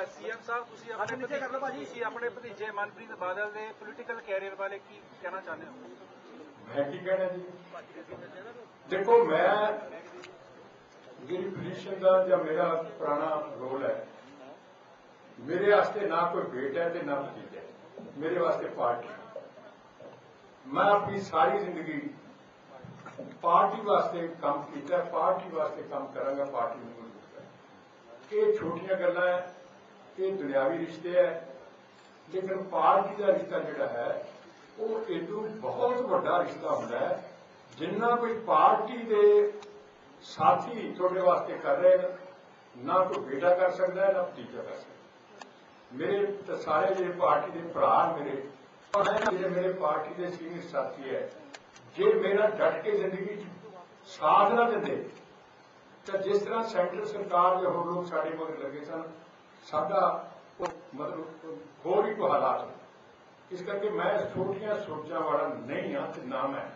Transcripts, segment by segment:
CM साहब ਤੁਸੀਂ ਆਪਣੇ ਭਤੀਜੇ ਮਨਪ੍ਰੀਤ ਬਾਦਲ ਦੇ ਪੋਲੀਟੀਕਲ ਕੈਰੀਅਰ ਬਾਰੇ ਕੀ ਕਹਿਣਾ ਚਾਹੁੰਦੇ ਹੋ? मैं की कहना जी, देखो मैं मेरी पोजीशन का जो मेरा पुराना रोल है, मेरे वास्ते ना कोई बेटा है ना भतीजा है, मेरे वास्ते पार्टी। मैं अपनी सारी जिंदगी पार्टी वास्ते काम किया, पार्टी वास्ते काम करांगा, पार्टी में मजबूत है। ये छोटियां गल्लां है, ये दुनियावी रिश्ते है, लेकिन पार्टी का रिश्ता जिहड़ा है वो इदू बहुत बड़ा रिश्ता होता है, जिन्ना कोई पार्टी के साथी थोड़े वास्ते कर रहे हैं, ना कोई बेटा कर सकता है ना भतीजा कर सकता है। मेरे तो सारे जो पार्टी के भरा मेरे पार्टी के सीनियर साथी है, जे मेरा डट के जिंदगी साथ ना देंगे तो जिस तरह सेंट्रल सरकार के होर लोग साढ़े मगर लगे सन, साडा मतलब होर ही कोई हालात है। इस करके मैं छोटिया सोचा वाला नहीं हाँ, तो ना मैं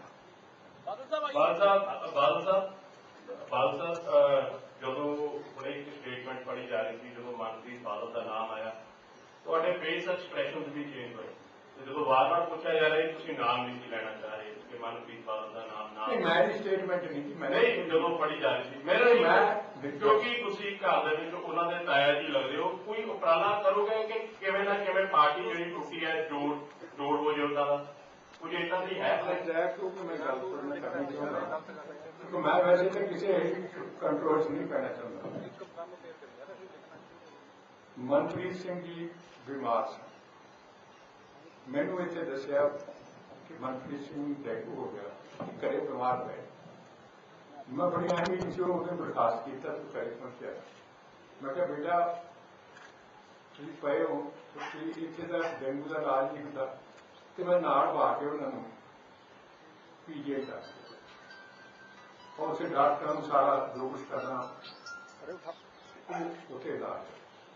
जो एक स्टेटमेंट पढ़ी जा रही थी, जो मनप्रीत बादल का नाम आया तो फेस एक्सप्रैशन भी चेंज हुए, जो बार बार पूछा जा रहा है तुम नाम नहीं लेना चाह रहे कि मनप्रीत बादल का नाम मेरी स्टेटमेंट नहीं जो पढ़ी जा रही थी मेरा क्योंकि घर उन्होंने ताया जी लगते हो, कोई उपराला करोगे कि किवें ना किवें पार्टी जी टूटी है जोड़ हो जाए उनका कुछ इतना नहीं है। मैं वैसे तो किसी कंट्रोवर्सी नहीं कहना चाहता। मनप्रीत सिंह जी बीमार सन, मैनू इतने दसिया कि मनप्रीत सिंह डेंगू हो गया, घरे बीमार पए। मैं बड़ी अहमी से उन्हें बर्खास्त किया, तू घरे पहुंचा। मैं क्या बेटा तुम पे हो, इतने का डेंगू का इलाज नहीं होता, तो मैं नाड़ पा के उन्होंने पीजीआई कर और उसे डॉक्टर सारा जो कुछ करना उसे इलाज।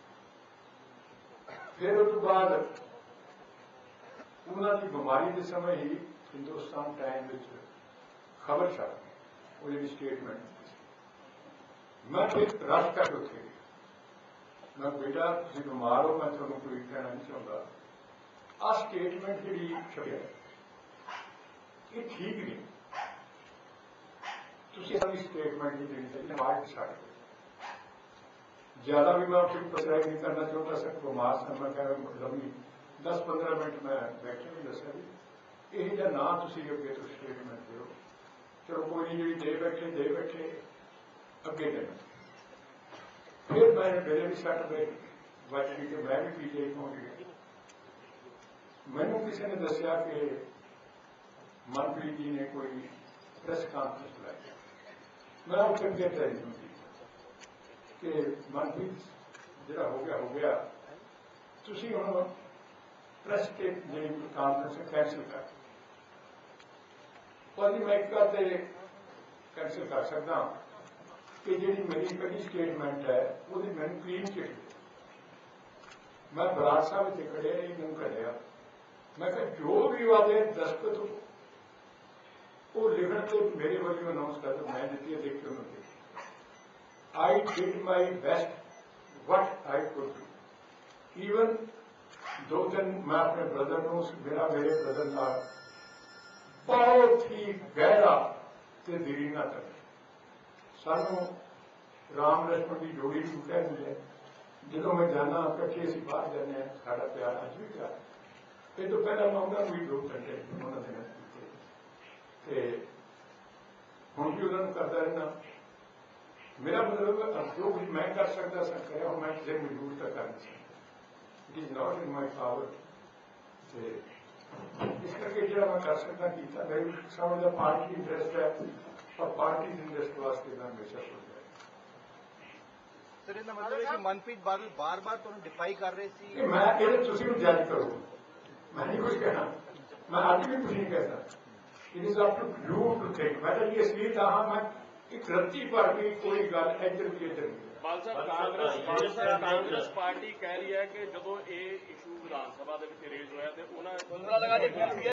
फिर उस बाद उन्होंने बीमारी के समय ही हिंदुस्तान टाइम खबर छप वो जी स्टेटमेंट, मैं फिर रश कर उठे, मैं बेटा तुम बीमार हो, मैं थोड़ा कोई कहना नहीं चाहता, आ स्टेटमेंट जी छपे ये ठीक नहीं, तुम स्टेटमेंट नहीं देनी चाहिए, आवाज छड़ ज्यादा भी मैं फिर पसराई नहीं करना चाहता। सर बीमार सन, मैं कह लंबी 10-15 मिनट मैं बैठे भी दसा भी यही ना तुम अगे तो स्टेटमेंट दो, चलो कोई नहीं जी दे बैठे अगे देना। फिर मैंने मेरे भी सट बच गई कि मैं भी पीजीआई पहुंच गया। मैनू किसी ने दसिया कि मनप्रीत जी ने कोई प्रेस कॉन्फ्रेंस बुलाई, मैं उठ के टेलीफोन की कि मनप्रीत जो हो गया तुम हम प्रेस के जी कॉन्फ्रेंस कैंसिल कर, और मैं एक कैंसिल कर सकता कि जी मेरी पहली स्टेटमेंट है वो मैंने क्लीन चिट मैं बराड़ साहब इतने खड़े नहीं मूँह कढ़िया, मैं जो भी वादे दस्तखत वो लिखण से मेरे वाली अनाउंस कर दो, मैं दी है देख के उन्होंने I did my best what I could do. Even 2 दिन मैं अपने ब्रदर को मेरे ब्रदर ना बहुत ही गहरा ते दिली ना कर सानू राम लक्ष्मण की जोड़ी भी कहती है, जो मैं जाना कट्ठे असीं बाहर जाने साडा प्यार अज भी प्यार। ये तो पहला मैं उन्होंने भी 2 घंटे उन्होंने किए, हुण भी उन्होंने करता रहना। मेरा मतलब जो कुछ मैं कर सकता सा करा, मैं किसी मजबूर तक कर नहीं सकता। It is not in my power. इस करके जो मैं कर सकता किया, मेरी समझदा पार्टी इंटरेस्ट है और पार्टी इंटरेस्ट वास्ते मैं हमेशा सोच रहा। सर इसका मतलब है कि मनप्रीत बादल बार बार तुम डिफाई कर रहे थे। मैं ये तुम जज करो, मैं नहीं कुछ कहना, मैं आज भी कुछ नहीं कहता। It is up to you to think. मैं तो ये इसलिए कहा मैं एक रत्ती पर भी कोई गल इधर भी इधर नहीं। कांग्रेस पार्टी कह रही है कि जो ये इशू विधान सभा रेज होया,